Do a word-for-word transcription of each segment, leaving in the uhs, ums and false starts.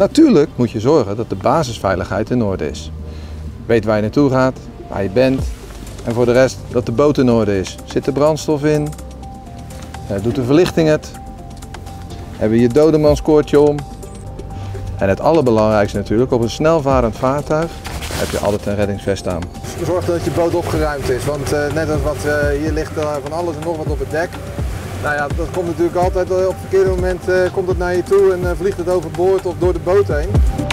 Natuurlijk moet je zorgen dat de basisveiligheid in orde is. Weet waar je naartoe gaat, waar je bent en voor de rest dat de boot in orde is. Zit er brandstof in? Doet de verlichting het? Hebben we je dodemanskoordje om? En het allerbelangrijkste natuurlijk, op een snelvarend vaartuig heb je altijd een reddingsvest aan. Zorg dat je boot opgeruimd is, want uh, net als wat uh, hier ligt uh, van alles en nog wat op het dek. Nou ja, dat komt natuurlijk altijd op het verkeerde moment uh, komt het naar je toe en uh, vliegt het overboord of door de boot heen.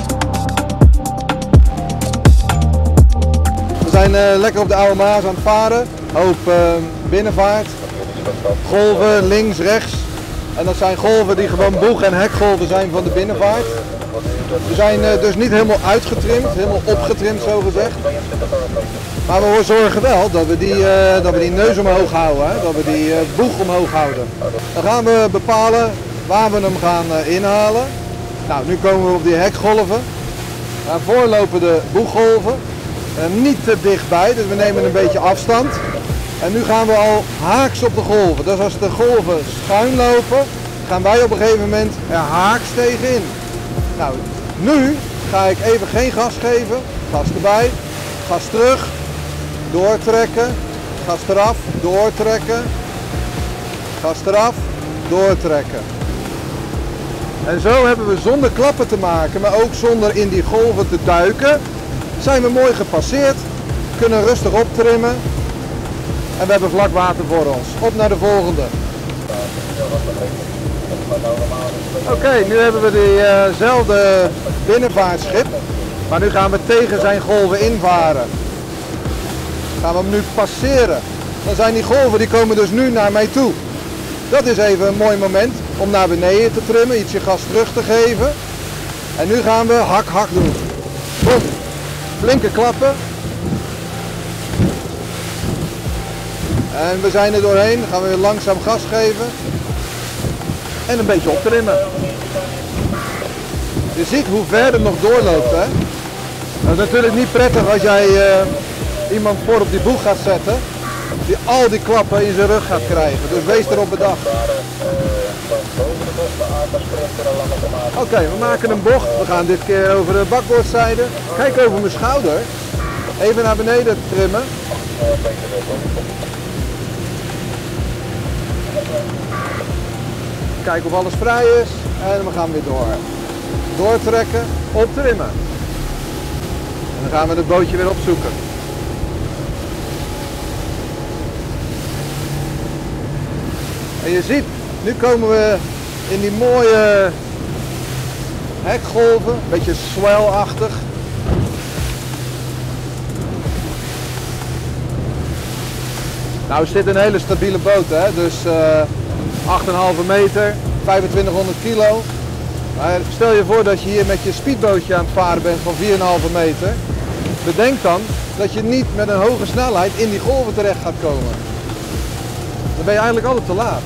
We zijn uh, lekker op de Oude Maas aan het varen, hoop uh, binnenvaart, golven links, rechts. En dat zijn golven die gewoon boeg- en hekgolven zijn van de binnenvaart. We zijn uh, dus niet helemaal uitgetrimd, helemaal opgetrimd zo gezegd. Maar we zorgen wel dat we die, uh, dat we die neus omhoog houden, hè? Dat we die uh, boeg omhoog houden. Dan gaan we bepalen waar we hem gaan uh, inhalen. Nou, nu komen we op die hekgolven. Daarvoor lopen de boeggolven. Uh, niet te dichtbij, dus we nemen een beetje afstand. En nu gaan we al haaks op de golven. Dus als de golven schuin lopen, gaan wij op een gegeven moment er haaks tegenin. Nou, nu ga ik even geen gas geven. Gas erbij, gas terug, doortrekken, gas eraf, doortrekken, gas eraf, doortrekken. En zo hebben we zonder klappen te maken, maar ook zonder in die golven te duiken, zijn we mooi gepasseerd, kunnen rustig optrimmen. En we hebben vlak water voor ons. Op naar de volgende. Oké, okay, nu hebben we diezelfde uh, binnenvaartschip. Maar nu gaan we tegen zijn golven invaren. Gaan we hem nu passeren. Dan zijn die golven, die komen dus nu naar mij toe. Dat is even een mooi moment om naar beneden te trimmen, ietsje gas terug te geven. En nu gaan we hak hak doen. Boom. Flinke klappen. En we zijn er doorheen, dan gaan we weer langzaam gas geven en een beetje optrimmen. Je ziet hoe ver het nog doorloopt, hè? Dat is natuurlijk niet prettig als jij uh, iemand voor op die boeg gaat zetten, die al die klappen in zijn rug gaat krijgen. Dus wees erop bedacht. Oké, okay, we maken een bocht. We gaan dit keer over de bakboordzijde. Kijk over mijn schouder. Even naar beneden trimmen. Kijken of alles vrij is en we gaan weer door. Doortrekken, optrimmen. En dan gaan we het bootje weer opzoeken. En je ziet, nu komen we in die mooie hekgolven, een beetje swell-achtig. Nou is dit een hele stabiele boot, hè? Dus uh, acht komma vijf meter, vijfentwintighonderd kilo. Maar stel je voor dat je hier met je speedbootje aan het varen bent van vier komma vijf meter. Bedenk dan dat je niet met een hoge snelheid in die golven terecht gaat komen. Dan ben je eigenlijk altijd te laat.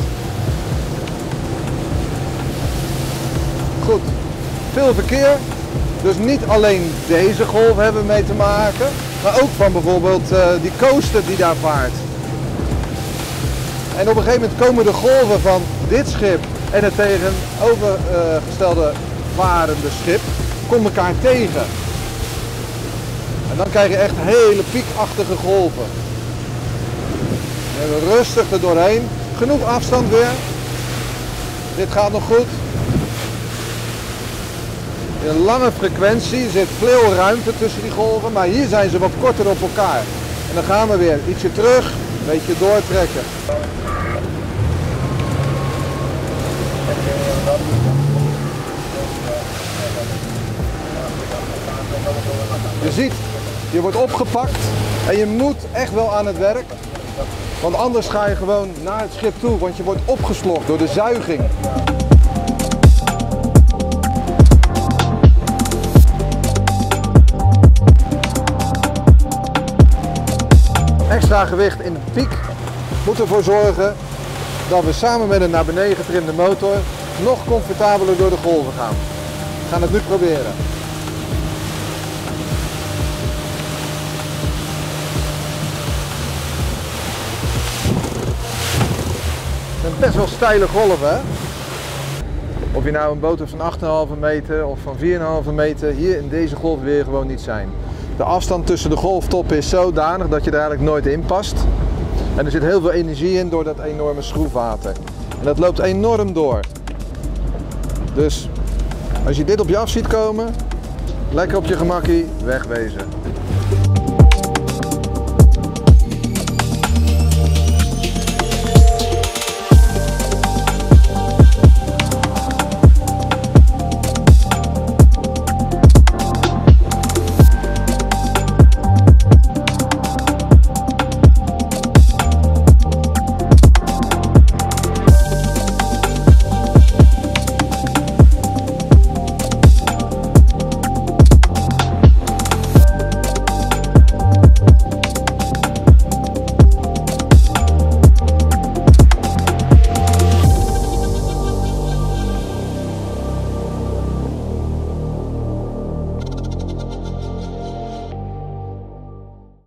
Goed, veel verkeer. Dus niet alleen deze golf hebben we mee te maken, maar ook van bijvoorbeeld uh, die coaster die daar vaart. En op een gegeven moment komen de golven van dit schip en het tegenovergestelde varende schip komen elkaar tegen. En dan krijg je echt hele piekachtige golven. En rustig er doorheen. Genoeg afstand weer. Dit gaat nog goed. In een lange frequentie zit veel ruimte tussen die golven, maar hier zijn ze wat korter op elkaar. En dan gaan we weer ietsje terug, een beetje doortrekken. Je ziet, je wordt opgepakt en je moet echt wel aan het werk. Want anders ga je gewoon naar het schip toe, want je wordt opgeslokt door de zuiging. Extra gewicht in de piek moet ervoor zorgen dat we samen met een naar beneden getrimde motor nog comfortabeler door de golven gaan. We gaan het nu proberen. Het zijn best wel steile golven, hè? Of je nou een boot hebt van acht komma vijf meter of van vier komma vijf meter, hier in deze golf wil je gewoon niet zijn. De afstand tussen de golftoppen is zodanig dat je er eigenlijk nooit in past. En er zit heel veel energie in door dat enorme schroefwater. En dat loopt enorm door. Dus als je dit op je af ziet komen, lekker op je gemakkie, wegwezen.